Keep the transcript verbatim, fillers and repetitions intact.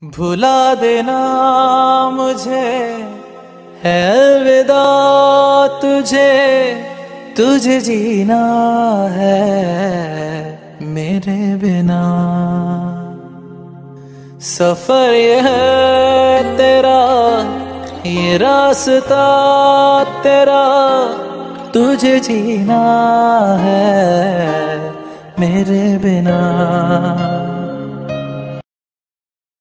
भुला देना मुझे है अलविदा तुझे, तुझे जीना है मेरे बिना। सफर ये है तेरा, ये रास्ता तेरा, तुझे जीना है मेरे बिना।